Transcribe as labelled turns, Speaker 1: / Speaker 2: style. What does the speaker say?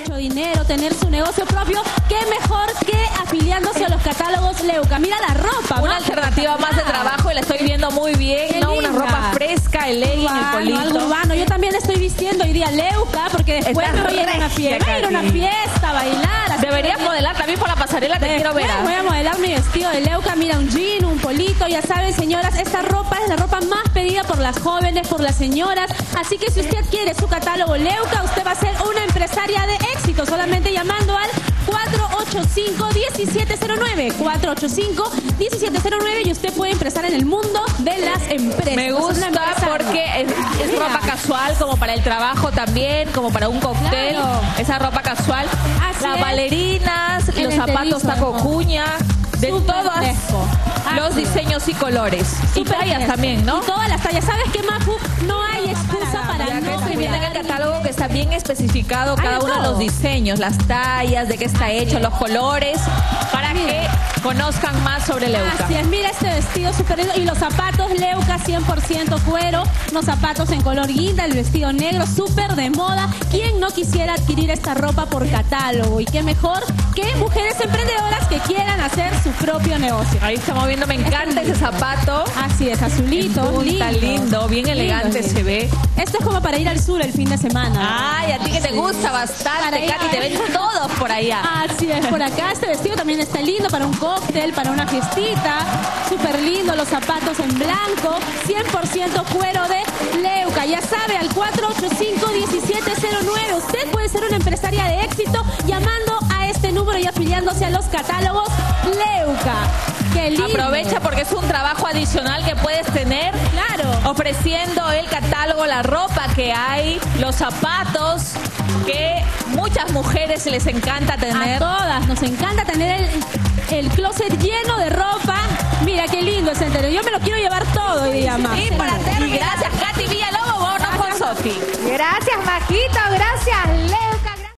Speaker 1: mucho dinero, tener su negocio propio, qué mejor que afiliándose a los catálogos Leuca. Mira la ropa.
Speaker 2: Una alternativa más de trabajo y la estoy viendo muy bien, ¿no? Una ropa fresca, el legging, el polito.
Speaker 1: Algo urbano. Yo también estoy vistiendo hoy día Leuca porque después me voy a ir a una fiesta. Voy a ir a una fiesta, a bailar.
Speaker 2: Deberías modelar también por la pasarela, te quiero ver.
Speaker 1: Voy a modelar mi vestido de Leuca. Mira, un jean, un polito. Ya saben, señoras, esta ropa es la ropa más pedida por las jóvenes, por las señoras. Así que si usted quiere su catálogo Leuca, usted va a ser una empresaria de éxito solamente llamando al 485-1709. 485-1709 y usted puede empezar en el mundo de las empresas.
Speaker 2: Me gusta porque es ropa casual, como para el trabajo también, como para un cóctel.
Speaker 1: Claro.
Speaker 2: Esa ropa casual. Las bailarinas, los zapatos taco cuña, de todas los diseños y colores. Y tallas también, ¿no?
Speaker 1: Y todas las tallas. ¿Sabes qué, Mafu? No hay excusa para no
Speaker 2: estoy viendo en el catálogo que está bien especificado cada uno de los diseños, las tallas, de qué está hecho, los colores, para que conozcan más sobre Leuca.
Speaker 1: Así es, mira este vestido súper lindo. Y los zapatos Leuca 100% cuero, los zapatos en color guinda, el vestido negro súper de moda. ¿Quién no quisiera adquirir esta ropa por catálogo? Y qué mejor que mujeres emprendedoras que quieran hacer su propio negocio.
Speaker 2: Ahí estamos viendo, me encanta ese zapato.
Speaker 1: Así es, azulito.
Speaker 2: Está lindo, bien elegante se ve.
Speaker 1: Esto es como para ir al sur el fin de semana.
Speaker 2: Ay, a ti que te gusta bastante, Katy, te ven todos por allá.
Speaker 1: Así es, por acá este vestido también está lindo para un cóctel, para una fiestita. Súper lindo, los zapatos en blanco, 100% cuero de Leuca. Ya sabe, al 485-1709. Usted puede ser una empresaria de éxito llamando a este número y afiliándose a los catálogos Leuca. Qué lindo.
Speaker 2: Aprovecha porque es un trabajo adicional que puedes tener.
Speaker 1: Claro.
Speaker 2: Ofreciendo el catálogo, la ropa que hay, los zapatos que muchas mujeres les encanta tener.
Speaker 1: A todas nos encanta tener el closet lleno de ropa. Mira qué lindo ese interior. Yo me lo quiero llevar todo hoy día más.
Speaker 2: Sí, para terminar. Gracias, Katy Villalobos. Vámonos con Sofi.
Speaker 3: Gracias, Majito. Gracias,